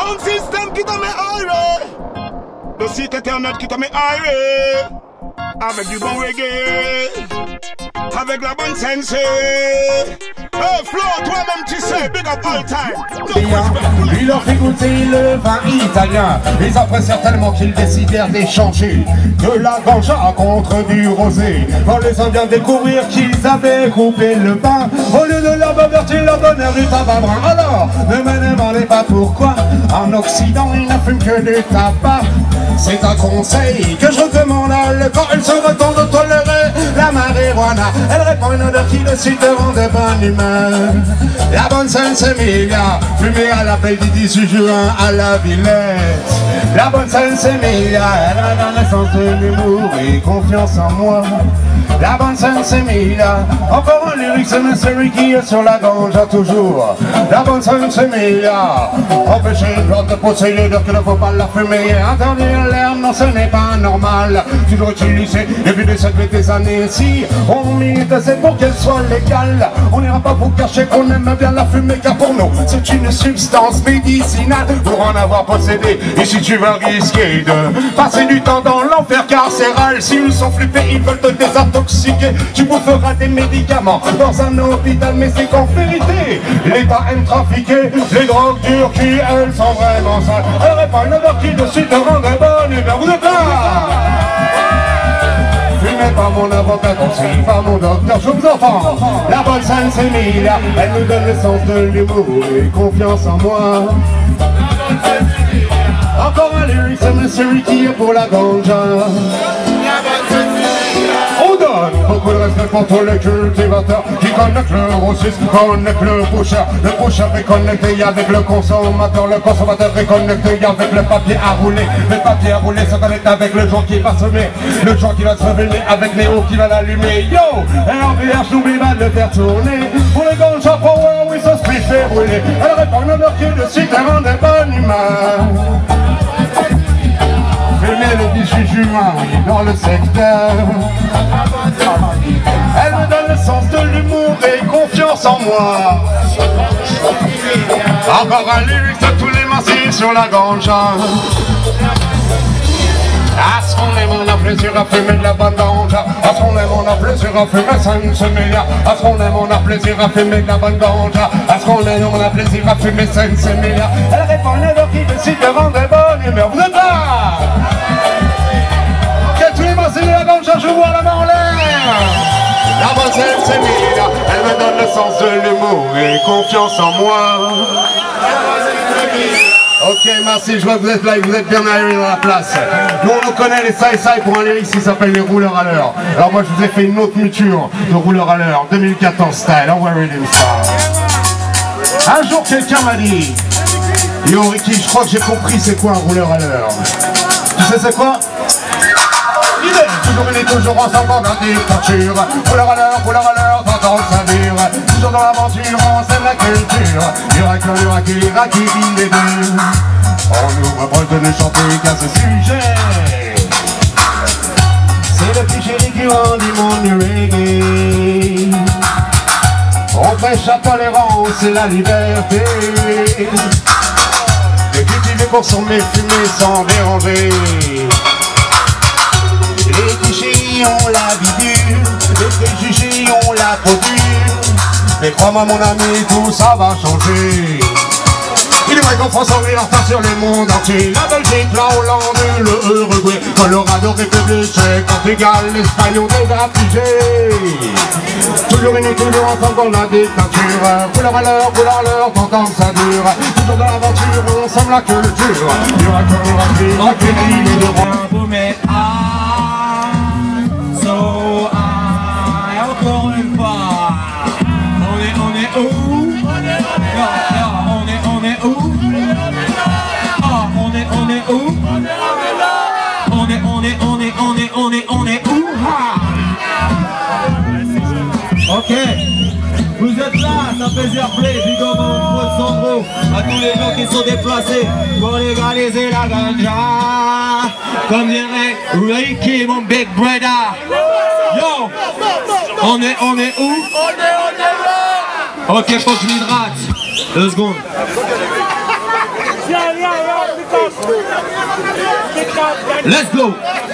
Sound system qui t'a mis aïe. Le site internet qui t'a mis aïe. Avec du bon reggae. Avec la bonne sensei. Hey Flo, toi-même tu sais, big up all time. Il leur fait goûter le vin italien. Ils apprécièrent tellement qu'ils décidèrent d'échanger de la ganja contre du rosé. Quand les Indiens découvrirent qu'ils avaient coupé le pain, au lieu de leur beurre, ils leur donnèrent du tabac brun. Alors, ne me demandez pas pourquoi en Occident ils ne fument que du tabac. C'est un conseil que je recommande à quand elle se retourne de tolérer la marijuana. Elle répand une odeur qui de suite rend de bonne humeur. La bonne Saint-Emilia, fumée à l'appel du 18 juin à la Villette. La bonne Saint-Emilia, elle a la naissance de l'humour et confiance en moi. La bonne Saint-Emilia, encore un lyrique, c'est Monsieur Ricky sur la ganja toujours. La bonne Saint-Emilia, empêcher une plante de posséder, dire qu'il ne faut pas la fumer. Interdire l'herbe, non ce n'est pas normal. Toujours utilisé depuis des siècles et des années. Si on milite, c'est pour qu'elle soit légale. On n'ira pas vous cacher qu'on aime bien la fumée, car pour nous c'est une substance médicinale. Pour en avoir possédé, et si tu veux risquer de passer du temps dans l'enfer carcéral, s'ils sont flippés, ils veulent te désintoxiquer. Tu boufferas des médicaments dans un hôpital, mais c'est qu'en vérité l'État aime trafiquer les drogues dures qui elles sont vraiment sales. Elle répand une odeur qui de suite rend de bonne humeur. Vous êtes là? Fumez pas mon avocat, conseille pas mon docteur, je vous entends. La bonne Saint-Emilia, elle nous donne le sens de l'humour et confiance en moi. Encore un lyrique, c'est Monsieur Ricky pour la ganja. On donne beaucoup de respect pour tous les cultivateurs qui connaissent le grossiste, connaissent le pusher est connecté avec le consommateur est connecté avec le papier à rouler. Le papier à rouler se connecte avec le joint qui va semer, le joint qui va se révéler avec Néo qui va l'allumer. Yo, et RBH n'oublie pas de le faire tourner. Pour les ganja power, oui, ça se fait brûler. Elle répond une odeur qui est de suite et rend de bonne humeur. Venez le 18 juin dans le secteur. Elle me donne le sens de l'humour et confiance en moi. Encore un lyrique de tous les massifs sur la ganja. À ce qu'on aime, on a plaisir à fumer de la bonne ganja. À ce qu'on aime, on a plaisir à fumer Saint-Emilia. À ce qu'on aime, on a plaisir à fumer de la bonne ganja. À ce qu'on aime, on a plaisir à fumer Saint-Emilia. Elle répond une odeur qui décide de rendre de bonne humeur. Vous êtes là? Ok, tous les massifs de la ganja, je vois la main en l'air. La bonne Saint-Emilia, elle me donne le sens de l'humour et confiance en moi. Ok, merci, je vois que vous êtes là et vous êtes bien arrivés dans la place. Nous, on nous connaît les Sai pour un lyrique qui s'appelle les rouleurs à l'heure. Alors moi, je vous ai fait une autre muture de rouleurs à l'heure, 2014 style, on va read ça. Un jour, quelqu'un m'a dit, yo Ricky, je crois que j'ai compris c'est quoi un rouleur à l'heure. Tu sais c'est quoi? L'idée, toujours unis, toujours ensemble dans la dictature. Rouleur à l'heure, t'entends ça dire. Toujours dans l'aventure, on sème la culture. Iraki, les deux. On nous reproche de ne chanter qu'à ce sujet. C'est le petit chéri qui rend du monde du reggae. On prêche la tolérance et la liberté. De cultiver, consommer, fumer sans déranger. Les clichés ont la vie dure, les préjugés ont la peau dure. Mais crois-moi mon ami, tout ça va changer. Il est vrai qu'en France on est en retard sur le monde entier. La Belgique, la Hollande, le Uruguay, Colorado, République tchèque, Portugal, l'Espagne ont déjà figé. Toujours unis, toujours ensemble dans la dictature. Couleur à l'heure, t'entends que ça dure. Toujours dans l'aventure, ensemble la culture. Iraki, les deux rois. Encore une fois, on est où? On est où? On est où? On est où? Ok, vous êtes là, ça fait airplay, big up au Sandro, à tous les gens qui sont déplacés pour légaliser la ganja. Comme dirait Ricky, mon big brother. Yo, on est où? Ok, faut que je m'hydrate. 2 secondes. Let's go.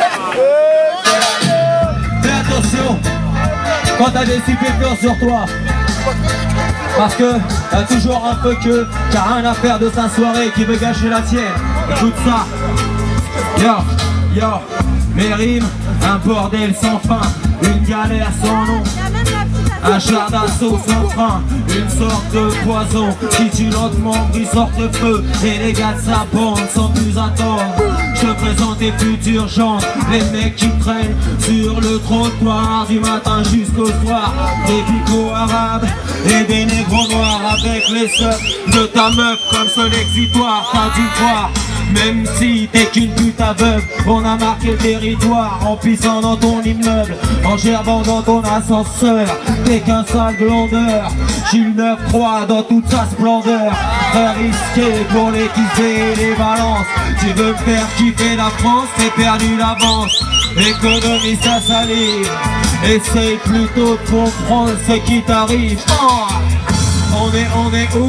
Fais attention quand t'as des stupéfiants sur toi. Parce que t'as toujours un peu que qui a rien à faire de sa soirée, qui veut gâcher la tienne. Écoute ça. Yo, yo, mes rimes, un bordel sans fin, une galère sans nom. Un char d'assaut sans frein, une sorte de poison qui tue lentement, qui sort de feu. Et les gars de sa bande sans plus attendre. Je te présente tes futures gens, les mecs qui traînent sur le trottoir du matin jusqu'au soir. Des picots arabes et des négros noirs avec les sœurs de ta meuf comme seul exitoire. T'as dû voir, même si t'es qu'une pute aveugle, on a marqué le territoire en pissant dans ton immeuble, en gerbant dans ton ascenseur. T'es qu'un sale glandeur, j'suis le 9-3 dans toute sa splendeur. Très risqué pour les kiffer et les balances. Tu veux me faire kiffer la France, t'es perdu l'avance. Économise ta salive, essaye plutôt de comprendre ce qui t'arrive. Oh, on est où?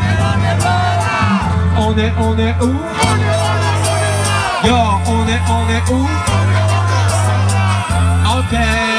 On est où? Yo, on est où? Ok.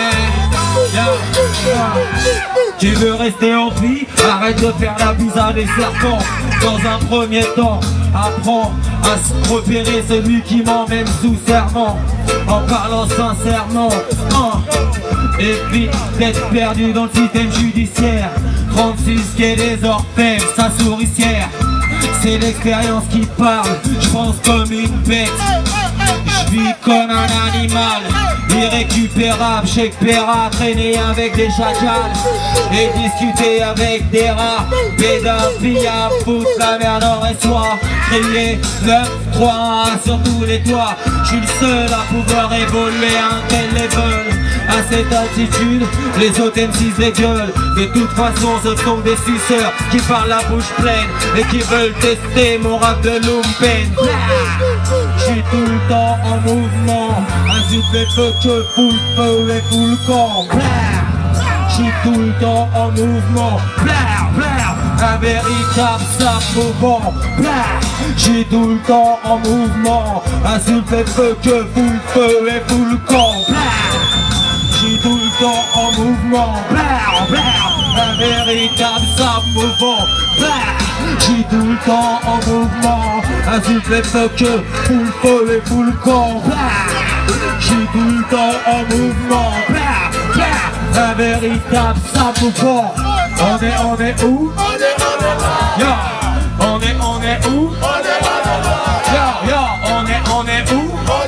Yo. Tu veux rester en vie? Arrête de faire la bise à des serpents. Dans un premier temps, apprends à se repérer celui qui m'emmène sous serment. En parlant sincèrement, évite d'être perdu dans le système judiciaire. 36 quai des orfèvres, sa souricière. C'est l'expérience qui parle, je pense comme une bête. Je vis comme un animal, irrécupérable, Shakespeare, traîner avec des chacals et discuter avec des rats. Pédophiles à foutre la merde en reste-toi. Crier 9-3 sur tous les toits. Je suis le seul à pouvoir évoluer à un tel level. À cette altitude, les autres M6 les gueulent. De toute façon, ce sont des suceurs qui parlent la bouche pleine et qui veulent tester mon rap de lumpen. J'suis tout le temps en mouvement, insulte les feux que fout le feu et fout le camp. J'suis tout le temps en mouvement, un véritable sac mouvant. J'suis tout le temps en mouvement, insulte les feux que fout le feu et fout le camp. J'suis tout le temps en mouvement, un véritable sac mouvant. J'suis tout le temps en mouvement, insulte les feux que fout le feu et fout le camp. J'suis tout le temps en mouvement, un véritable sac mouvant. On est où? Yo, on est où? Yo, yo, on est où?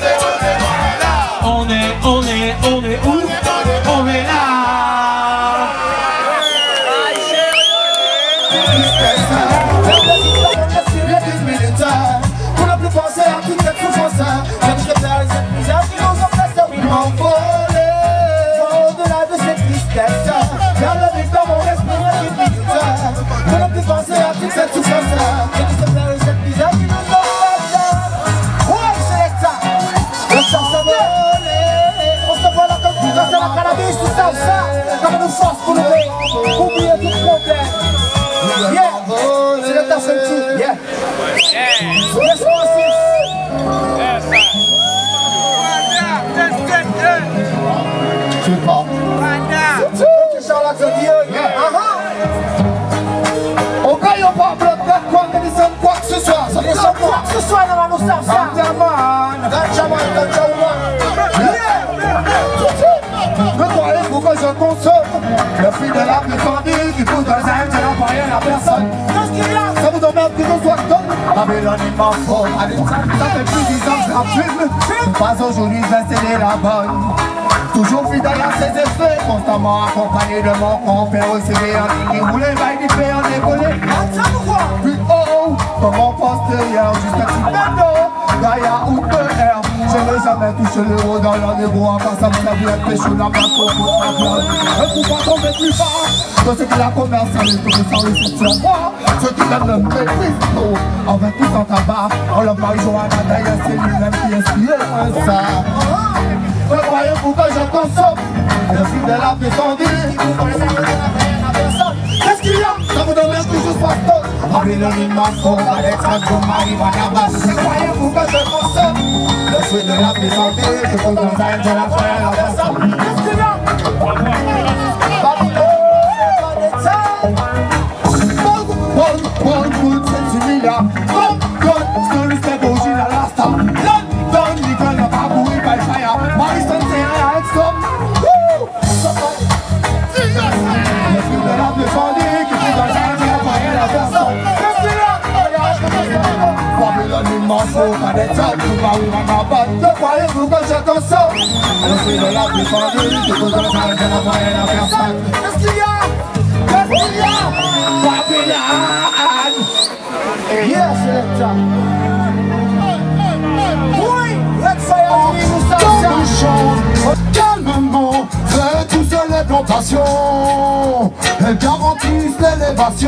On est où? On est là. Pour ne plus penser à toute cette souffrance, même je perds cette misère qui nous empêche de m'envoler. Au-delà de cette tristesse, vers le vide dans mon esprit infinite. Pour ne plus penser à toute cette souffrance, même je perds cette misère qui nous empêche. Ouais, c'est ça. On s'en s'envoler. On se voit là comme tout ça, c'est la cannabis, tout ça, comme une force pour nous oublier tout le problème. Yeah, c'est le temps seul tout. Yeah. Yes, tu parles. Ok, Charlotte, ça dit, on gagne au pas bloc, quoi que nous sommes quoi que ce soit. Ça nous sommes quoi que ce soit dans la nostalgie. Ne croyez-vous que je consomme le fil de l'âme défendu qui pousse dans les airs, je n'en rien à personne. Ça vous emmerde que je sois con. Babylone il m'en faut. Ça fait plus de 10 ans que je la fume. Pas aujourd'hui je vais céder la bonne. Toujours fidèle à ses effets, constamment accompagné de mon compère au CV en ligne qui roulait, va y faire en évoluer. Plus haut, comme mon postérieur, jusqu'à Tibendo, Gaïa ou PR. Je n'ai jamais touché l'euro dans leur négro, encore ça me servait à pêcher la main pour la viande. Ne faut pas tomber plus bas, que ceux qui la commercialisent, tout sans réussite sur moi. Ceux qui donnent le mépris, on va tous en tabac. On le marijuana, d'ailleurs c'est lui-même qui inspire ça. Ne croyez-vous que je consomme le fil de la descendue qui vous connaissez que je n'ai rien à personne. Qu'est-ce qu'il y a? Ça vous donne même que je sois stone. Babylone m'a fort, Alexandre marijuana basse. Croyez-vous que je consomme le fruit de la puissance que pour dans un de la frère la personne? Qu'est-ce qu'il y a? Babylone, Bollywood, c'est une milliard. London, stories de Boji la lasta. London, Nicole n'a pas bourré by fire. Mariston, c'est un headstone. Le fruit de la puissance que pour dans un de la frère la personne. Qu'est-ce qu'il y a? Babylone m'a fort, Alexandre marijuana basse. De croyez-vous que je consomme le fruit de la puissance que pour dans un de la frère la personne? Qu'est-ce qu'il y a? Qu'est-ce qu'il y a? Babylone! Yes, selector. Oui, let's say dans le champ, calmement, fais tous les plantations. Elles garantissent l'élévation.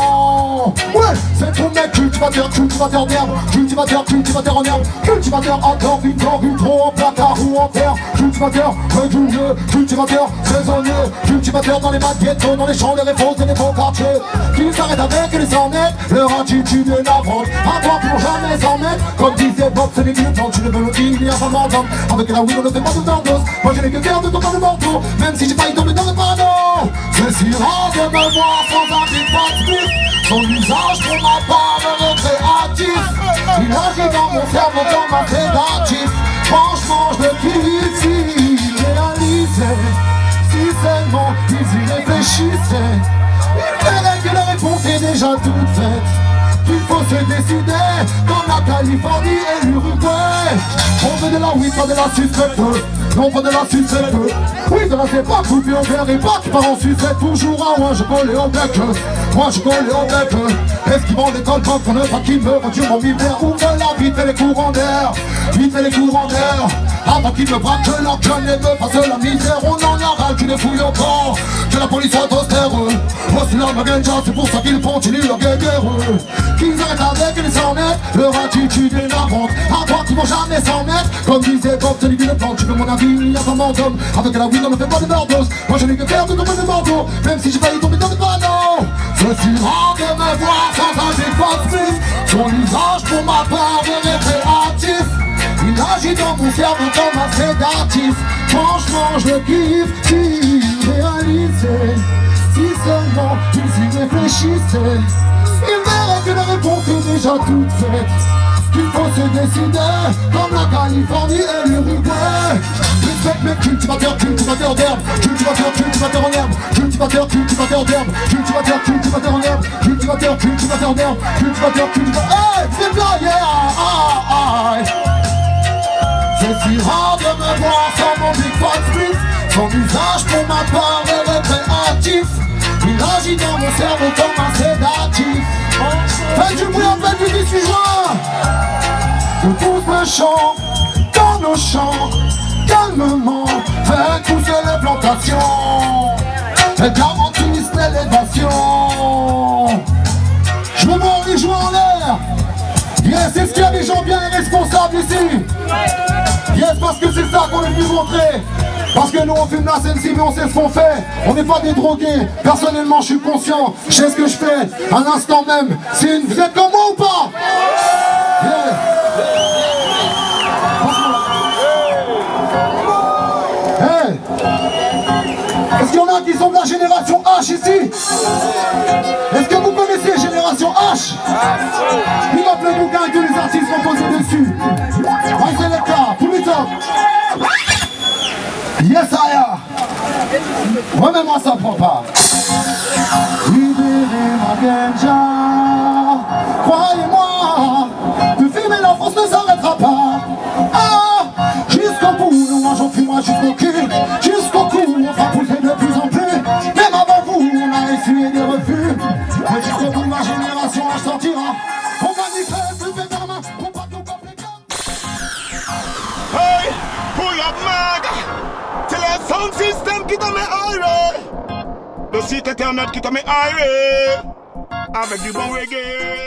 Ouais, c'est pour mes cultivateurs d'herbe, cultivateurs en herbe, cultivateurs en dehors, vitro, en placard ou en terre, cultivateurs réguliers, cultivateurs saisonniers, cultivateurs dans les baguettes, dans les champs, les réponses et les beaux quartiers, qui s'arrêtent avec les ornettes, leur attitude est navrante, à toi pour jamais s'en mettre, comme disait Bob, c'est les minutes, tu ne veux le dire, il y a pas d'entendre, avec la weed on ne fait pas de tendance, moi je n'ai que faire de ton de manteau, même si j'ai pas tombé dans le panneau, c'est si rare de me voir sans un big pas de son usage pour ma part me récréatif. Il agit dans mon cerveau comme un sédatif. Franchement je le kiffe s'il réalisait. Si seulement ils y réfléchissaient, il verrait que la réponse est déjà toute faite. Il faut se décider, comme la Californie et l'Uruguay. On veut de la weed, pas de la sucette. On veut de la sucette. Oui, de la c'est pas coupé au verre et pas qui part en sucette. Toujours à moi je collais au bec. Moi je collais au bec. Est-ce qu'ils vont l'école quand on ne pas qu'ils me retirent mon hiver? Ouvre la vite et les courants d'air. Vite et les courants d'air. Avant qu'ils me braquent leur gueule et me fassent la misère. On en a ras qu'ils ne fouillent encore. Que la police soit austère. Voici la maganja, c'est pour ça qu'ils continuent leur guerre. Qu'ils arrêtent avec les 100 mètres, leur attitude est navrante. À toi qui vont jamais s'en mettre, comme disait Bob, c'est l'idée de plante. Tu veux mon avis, il y a pas d'homme. Avec la weed on ne fait pas de overdose. Moi je n'ai que faire de tomber de manteau, même si j'ai failli tomber dans le panneau. C'est si rare de me voir sans un défaut. Son usage pour ma part est récréatif. Il agit dans mon cerveau comme un sédatif. Franchement je le kiffe s'il réalisait. Si seulement ils y réfléchissaient, il verrait que la réponse est déjà toute faite. Qu'il faut se décider, comme la Californie et l'Uruguay. Respecte mes cultivateurs d'herbe, cultivateurs en herbe, cultivateurs d'herbe, cultivateurs en herbe, cultivateurs d'herbe, cultivateurs. Hey, c'est là, yeah! C'est si rare de me voir sans mon big fat split. Son usage pour ma part est récréatif. Il agit dans mon cerveau comme un sédatif. Faites du bruit en fait du 18 juin. Je pousse le chant dans nos champs. Calmement, faites pousser les plantations. Elles garantissent l'élévation. Je me mets les joues en l'air. Yes, est-ce qu'il y a des gens bien responsables ici? Yes, parce que c'est ça qu'on est venu montrer. Parce que nous on fume la sensi mais on sait ce qu'on fait. On n'est pas des drogués. Personnellement je suis conscient. Je sais ce que je fais. À l'instant même. Vous êtes comme moi ou pas? Yeah. Hey. Est-ce qu'il y en a qui sont de la génération H ici? Est-ce que vous connaissez génération H? Pick up le bouquin et tous les artistes composés dessus. Ouais, c'est le cas. Pull it up. Yes, I am. Remets-moi ça, papa. Libérez ma ganja. Croyez-moi, de fumer la France ne s'arrêtera pas. Ah, jusqu'au bout, nous mangeons fumoir jusqu'au cul. Jusqu'au cou, on fera pousser de plus en plus. Même avant vous, on a essuyé des refus. Mais jusqu'au bout, ma génération en sortira. On manifeste, le fait main, on bat tout comme les gars. Hey, pull up mag. C'est le sound system qui t'a mis aïe. Le site internet qui t'a mis aïe. Avec du bon reggae.